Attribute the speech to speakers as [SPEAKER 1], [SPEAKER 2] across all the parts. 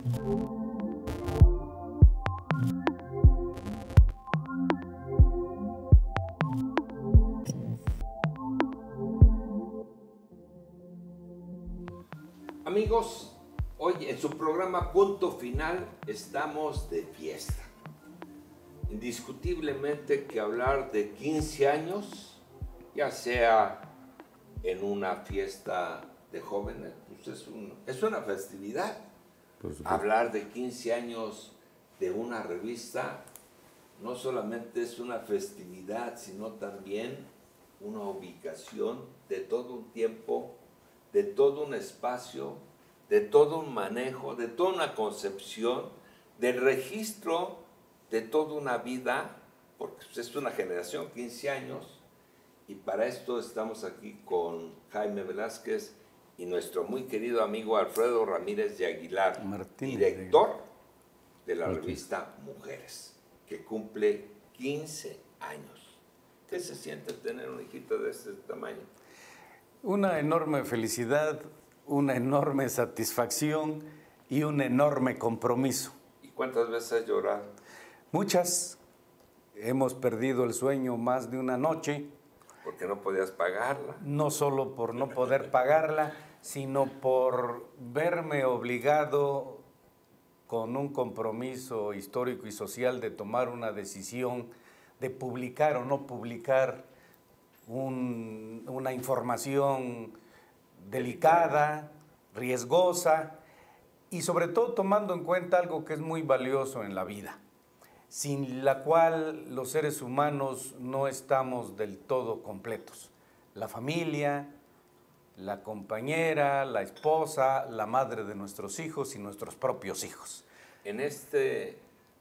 [SPEAKER 1] Amigos, hoy en su programa Punto Final estamos de fiesta. Indiscutiblemente que hablar de 15 años, ya sea en una fiesta de jóvenes, pues es una festividad. Hablar de 15 años de una revista no solamente es una festividad, sino también una ubicación de todo un tiempo, de todo un espacio, de todo un manejo, de toda una concepción, del registro de toda una vida, porque es una generación, 15 años, y para esto estamos aquí con Jaime Velázquez y nuestro muy querido amigo Alfredo Ramírez de Aguilar, director de la revista Mujeres, que cumple 15 años. ¿Qué se siente tener una hijita de este tamaño?
[SPEAKER 2] Una enorme felicidad, una enorme satisfacción y un enorme compromiso.
[SPEAKER 1] ¿Y cuántas veces has llorado?
[SPEAKER 2] Muchas. Hemos perdido el sueño más de una noche.
[SPEAKER 1] Porque no podías pagarla.
[SPEAKER 2] No solo por no poder pagarla, sino por verme obligado con un compromiso histórico y social de tomar una decisión de publicar o no publicar una información delicada, riesgosa y sobre todo tomando en cuenta algo que es muy valioso en la vida, sin la cual los seres humanos no estamos del todo completos. La familia, la compañera, la esposa, la madre de nuestros hijos y nuestros propios hijos.
[SPEAKER 1] En este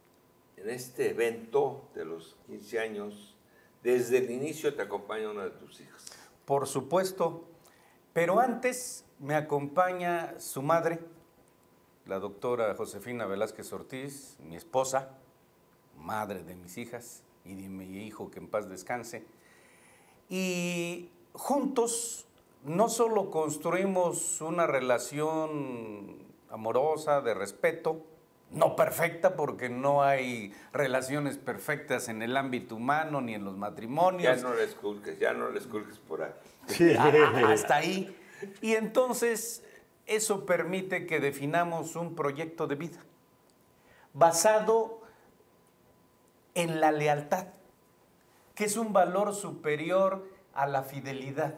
[SPEAKER 1] evento de los 15 años, desde el inicio te acompaña una de tus hijas.
[SPEAKER 2] Por supuesto, pero antes me acompaña su madre, la doctora Josefina Velázquez Ortiz, mi esposa, madre de mis hijas y de mi hijo, que en paz descanse. Y juntos no solo construimos una relación amorosa, de respeto, no perfecta, porque no hay relaciones perfectas en el ámbito humano ni en los matrimonios.
[SPEAKER 1] Ya no les culques por ahí.
[SPEAKER 2] Sí. Hasta ahí. Y entonces eso permite que definamos un proyecto de vida basado en la lealtad, que es un valor superior a la fidelidad,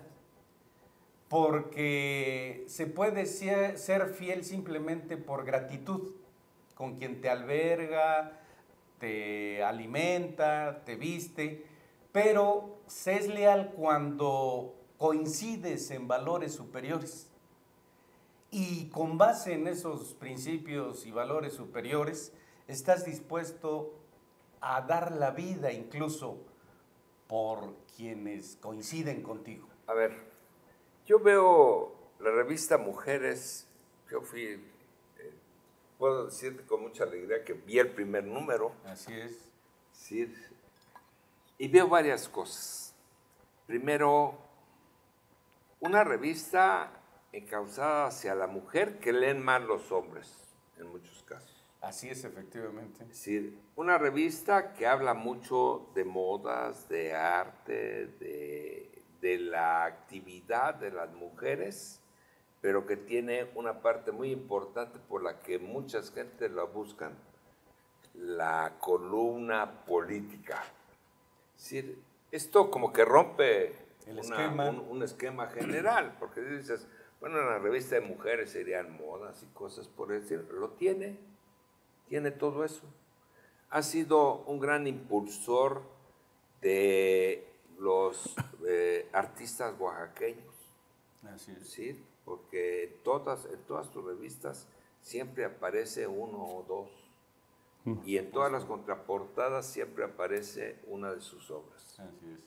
[SPEAKER 2] porque se puede ser fiel simplemente por gratitud con quien te alberga, te alimenta, te viste, pero se es leal cuando coincides en valores superiores. Y con base en esos principios y valores superiores, estás dispuesto a dar la vida incluso por quienes coinciden contigo.
[SPEAKER 1] A ver, yo veo la revista Mujeres, yo fui, puedo decirte con mucha alegría que vi el primer número.
[SPEAKER 2] Así es.
[SPEAKER 1] Sí, y veo varias cosas. Primero, una revista encauzada hacia la mujer que leen más los hombres, en muchos casos.
[SPEAKER 2] Así es, efectivamente.
[SPEAKER 1] Es decir, una revista que habla mucho de modas, de arte, de la actividad de las mujeres, pero que tiene una parte muy importante por la que muchas gentes la buscan, la columna política. Es decir, esto como que rompe un esquema general, porque dices, bueno, en la revista de mujeres serían modas y cosas por decir, lo tiene todo eso. Ha sido un gran impulsor de los artistas oaxaqueños.
[SPEAKER 2] Así es.
[SPEAKER 1] ¿Sí? Porque en todas tus revistas siempre aparece uno o dos. Y en todas las contraportadas siempre aparece una de sus obras.
[SPEAKER 2] Así es.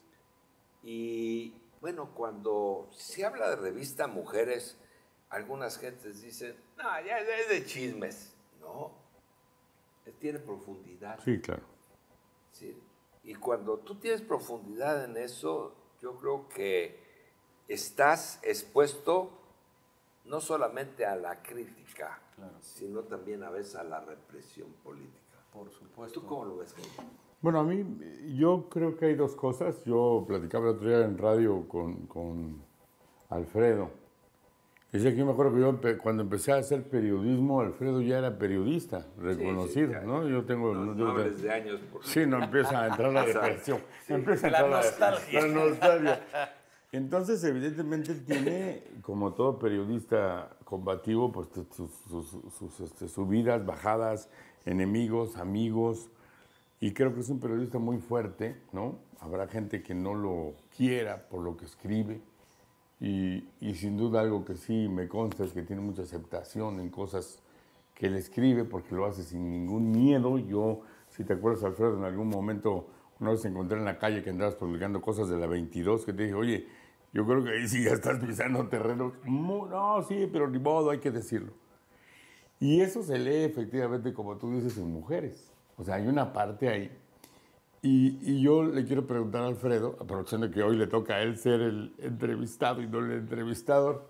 [SPEAKER 1] Y bueno, cuando se habla de revista Mujeres, algunas gentes dicen, no, ya es de chismes. No, tiene profundidad.
[SPEAKER 3] Sí, claro.
[SPEAKER 1] ¿Sí? Y cuando tú tienes profundidad en eso, yo creo que estás expuesto no solamente a la crítica, sino también a veces a la represión política.
[SPEAKER 2] Por supuesto.
[SPEAKER 1] ¿Tú cómo lo ves, Jaime?
[SPEAKER 3] Bueno, a mí, yo creo que hay dos cosas. Yo platicaba el otro día en radio con Alfredo. Decía que yo me acuerdo que yo cuando empecé a hacer periodismo, Alfredo ya era periodista, reconocido,
[SPEAKER 1] sí,
[SPEAKER 3] ¿no? Yo tengo...
[SPEAKER 1] No hables de años.
[SPEAKER 3] Sí, no empieza a entrar la depresión.
[SPEAKER 1] Sí,
[SPEAKER 3] empieza a
[SPEAKER 2] la
[SPEAKER 3] entrar
[SPEAKER 2] nostalgia.
[SPEAKER 3] La nostalgia. Entonces, evidentemente, tiene, como todo periodista combativo, pues sus subidas, bajadas, enemigos, amigos, y creo que es un periodista muy fuerte, ¿no? Habrá gente que no lo quiera por lo que escribe, y sin duda algo que sí me consta es que tiene mucha aceptación en cosas que él escribe, porque lo hace sin ningún miedo. Yo, si te acuerdas, Alfredo, en algún momento, una vez te encontré en la calle que andabas publicando cosas de la 22, que te dije, oye, yo creo que ahí sí ya estás pisando terrenos. No, sí, pero ni modo, hay que decirlo. Y eso se lee efectivamente, como tú dices, en mujeres. O sea, hay una parte ahí. Y yo le quiero preguntar a Alfredo, aprovechando que hoy le toca a él ser el entrevistado y no el entrevistador,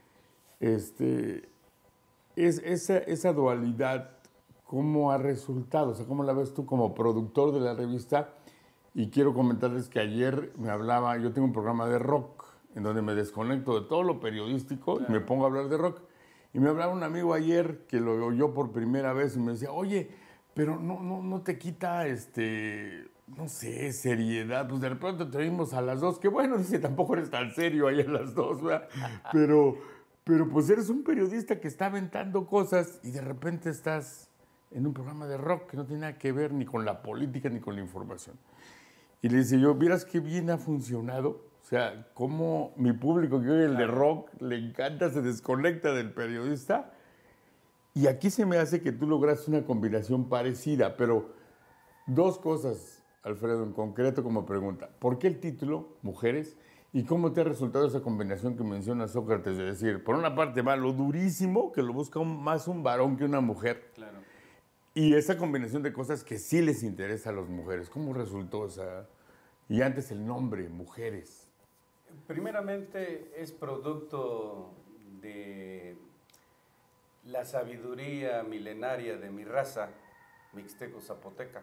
[SPEAKER 3] esa dualidad, ¿cómo ha resultado? O sea, ¿cómo la ves tú como productor de la revista? Y quiero comentarles que ayer me hablaba, yo tengo un programa de rock, en donde me desconecto de todo lo periodístico y me pongo a hablar de rock. Y me hablaba un amigo ayer que lo oyó por primera vez y me decía, oye, pero no te quita, no sé, seriedad. Pues de repente te oímos a las 2, que bueno, dice, tampoco eres tan serio ahí a las 2, ¿verdad? Pero pues eres un periodista que está aventando cosas y de repente estás en un programa de rock que no tiene nada que ver ni con la política ni con la información. Y le dice yo, vieras qué bien ha funcionado. O sea, cómo mi público que oye el de rock le encanta, se desconecta del periodista. Y aquí se me hace que tú lograste una combinación parecida, pero dos cosas, Alfredo, en concreto como pregunta. ¿Por qué el título, Mujeres? ¿Y cómo te ha resultado esa combinación que menciona Sócrates? De decir, por una parte va lo durísimo, que lo busca más un varón que una mujer.
[SPEAKER 2] Claro.
[SPEAKER 3] Y esa combinación de cosas que sí les interesa a las mujeres. ¿Cómo resultó esa? Y antes el nombre, Mujeres.
[SPEAKER 2] Primeramente es producto de la sabiduría milenaria de mi raza, mixteco-zapoteca,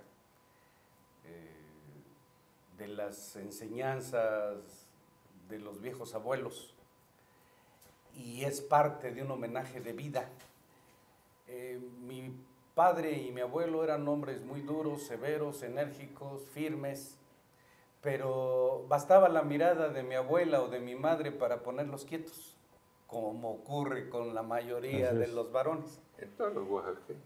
[SPEAKER 2] de las enseñanzas de los viejos abuelos, y es parte de un homenaje de vida. Mi padre y mi abuelo eran hombres muy duros, severos, enérgicos, firmes, pero bastaba la mirada de mi abuela o de mi madre para ponerlos quietos, como ocurre con la mayoría de los varones.
[SPEAKER 1] En todos los oaxaqueños.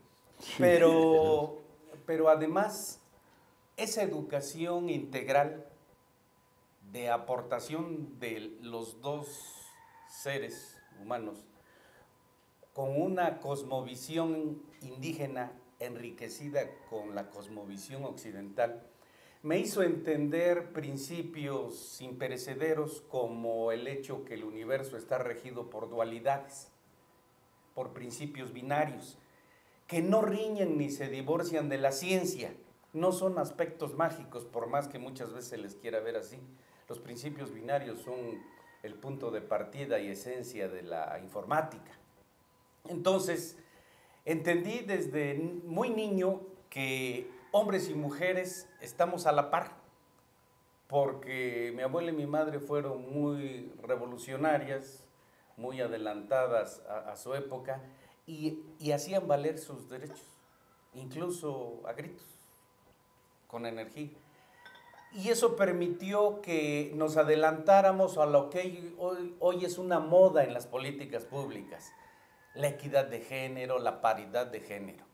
[SPEAKER 2] Pero además, esa educación integral de aportación de los dos seres humanos con una cosmovisión indígena enriquecida con la cosmovisión occidental, me hizo entender principios imperecederos como el hecho que el universo está regido por dualidades, por principios binarios, que no riñen ni se divorcian de la ciencia. No son aspectos mágicos, por más que muchas veces se les quiera ver así. Los principios binarios son el punto de partida y esencia de la informática. Entonces, entendí desde muy niño que hombres y mujeres estamos a la par, porque mi abuela y mi madre fueron muy revolucionarias, muy adelantadas a su época, y hacían valer sus derechos, incluso a gritos, con energía. Y eso permitió que nos adelantáramos a lo que hoy es una moda en las políticas públicas, la equidad de género, la paridad de género.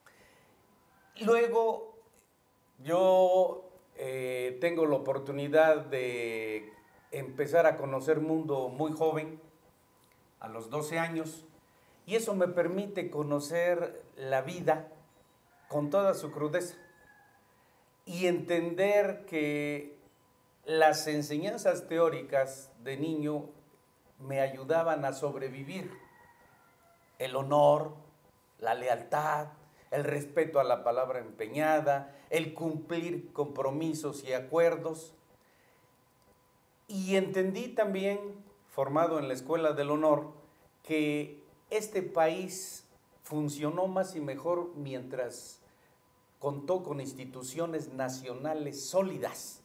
[SPEAKER 2] Luego, yo tengo la oportunidad de empezar a conocer mundo muy joven, a los 12 años, y eso me permite conocer la vida con toda su crudeza y entender que las enseñanzas teóricas de niño me ayudaban a sobrevivir. El honor, la lealtad, el respeto a la palabra empeñada, el cumplir compromisos y acuerdos. Y entendí también, formado en la Escuela del Honor, que este país funcionó más y mejor mientras contó con instituciones nacionales sólidas,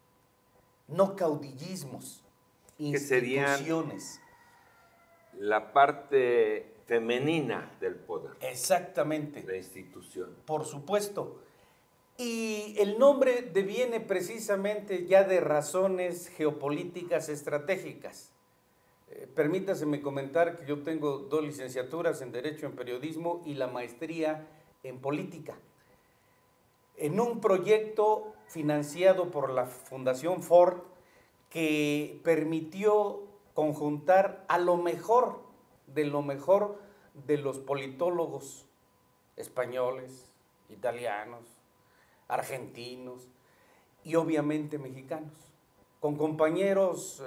[SPEAKER 2] no caudillismos, instituciones.
[SPEAKER 1] La parte femenina del poder.
[SPEAKER 2] Exactamente.
[SPEAKER 1] La institución.
[SPEAKER 2] Por supuesto. Y el nombre deviene precisamente ya de razones geopolíticas estratégicas. Permítaseme comentar que yo tengo 2 licenciaturas en Derecho en Periodismo y la maestría en Política. En un proyecto financiado por la Fundación Ford que permitió conjuntar a lo mejor de los politólogos españoles, italianos, argentinos y obviamente mexicanos, con compañeros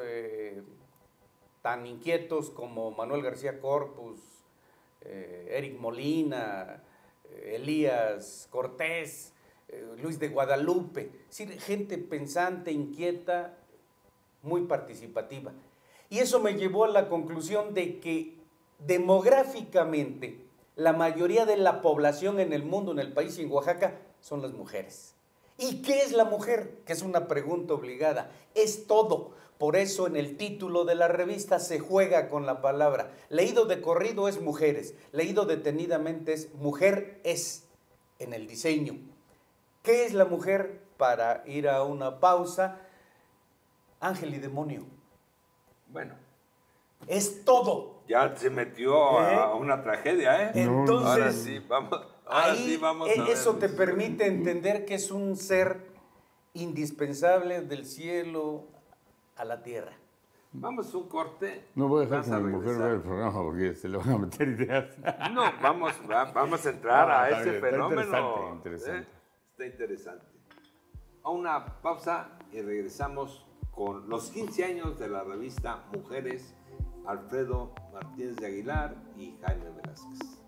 [SPEAKER 2] tan inquietos como Manuel García Corpus, Eric Molina, Elías Cortés, Luis de Guadalupe, es decir, gente pensante, inquieta, muy participativa. Y eso me llevó a la conclusión de que demográficamente la mayoría de la población en el mundo, en el país y en Oaxaca, son las mujeres. ¿Y qué es la mujer? Que es una pregunta obligada. Es todo. Por eso en el título de la revista se juega con la palabra. Leído de corrido es mujeres, leído detenidamente es mujer es en el diseño. ¿Qué es la mujer? Para ir a una pausa, ángel y demonio.
[SPEAKER 1] Bueno.
[SPEAKER 2] Es todo.
[SPEAKER 1] Ya se metió a una tragedia, ¿eh?
[SPEAKER 2] Entonces,
[SPEAKER 1] ahora sí, vamos a ver.
[SPEAKER 2] Eso te permite entender que es un ser indispensable del cielo a la tierra.
[SPEAKER 1] Vamos a un corte.
[SPEAKER 3] No voy a dejar que mi mujer vea el programa porque se le van a meter ideas.
[SPEAKER 1] No, vamos a entrar a ese fenómeno.
[SPEAKER 3] Interesante.
[SPEAKER 1] Está interesante. A una pausa y regresamos con los 15 años de la revista Mujeres, Alfredo Martínez de Aguilar y Jaime Velázquez.